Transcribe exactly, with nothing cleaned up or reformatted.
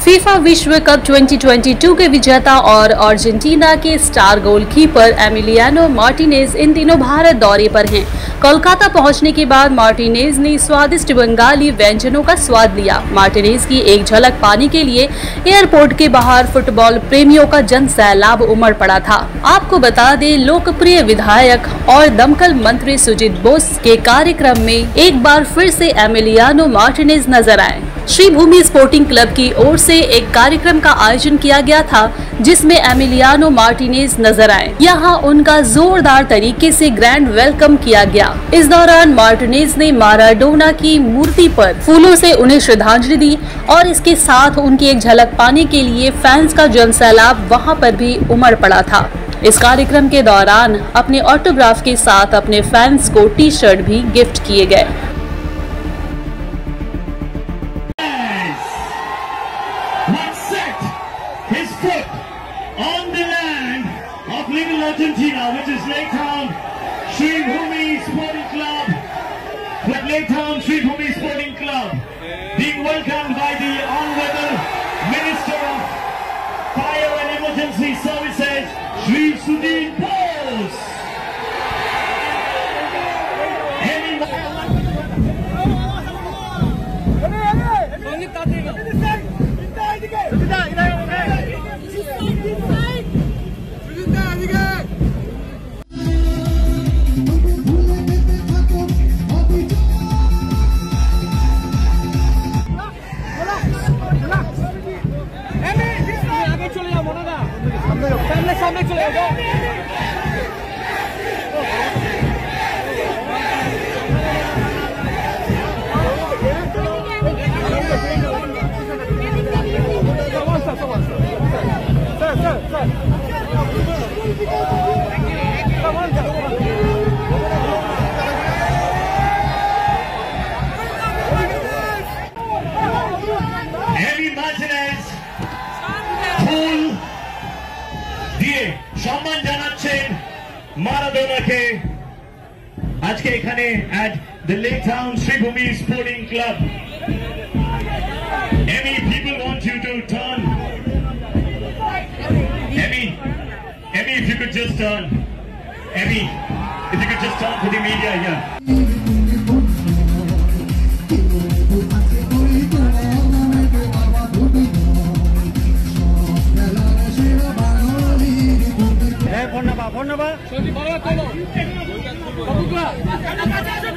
FIFA विश्व cup दो हज़ार बाईस के विजेता और अर्जेंटीना के स्टार गोलकीपर एमिलियानो मार्टिनेज इन दिनों भारत दौरे पर हैं। कोलकाता पहुंचने के बाद मार्टिनेज ने स्वादिष्ट बंगाली व्यंजनों का स्वाद लिया। मार्टिनेज की एक झलक पाने के लिए एयरपोर्ट के बाहर फुटबॉल प्रेमियों का जन सैलाब उमड़ पड़ा था। आपको बता दें, लोकप्रिय विधायक और दमकल मंत्री सुजीत बोस के कार्यक्रम में एक बार फिर से एमिलियानो मार्टिनेज नजर आए। श्री भूमि स्पोर्टिंग क्लब की ओर से एक कार्यक्रम का आयोजन किया गया था, जिसमें एमिलियानो मार्टिनेज नजर आए। यहाँ उनका जोरदार तरीके से ग्रैंड वेलकम किया गया। इस दौरान मार्टिनेज ने माराडोना की मूर्ति पर फूलों से उन्हें श्रद्धांजलि दी और इसके साथ उनकी एक झलक पाने के लिए फैंस का जनसैलाब वहाँ पर भी उमड़ पड़ा था। इस कार्यक्रम के दौरान अपने ऑटोग्राफ के साथ अपने फैंस को टी शर्ट भी गिफ्ट किए गए। His foot on the land of little Argentina, which is Lake Town Sri Bhumi Sporting Club. The Lake Town Sri Bhumi Sporting Club being welcomed by the Honorable Minister of Fire and Emergency Services, Shri Sudhir Bose. सामने चले जाओ। Heavy Martinez ফুল দিয়ে সম্মান জানাচ্ছেন মারাডোনাকে আজকে এখানে at the Lake Town Sri Bhumi Sporting Club. Emmy, people want you to turn. Emmy, Emmy, if you could just turn. Emmy, if you could just turn for the media here. ধন্যবাদ ধন্যবাদ।